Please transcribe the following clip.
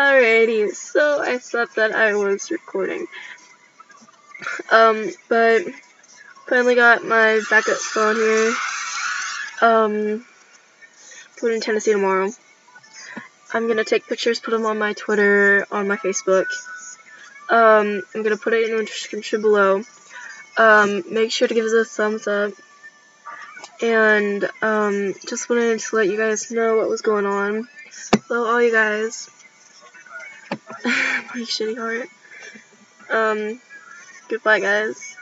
Alrighty, so I thought that I was recording. But finally got my backup phone here. Going to Tennessee tomorrow. I'm gonna take pictures, put them on my Twitter, on my Facebook. I'm gonna put it in the description below. Make sure to give us a thumbs up. And, just wanted to let you guys know what was going on. Hello, all you guys. My shitty heart. Goodbye, guys.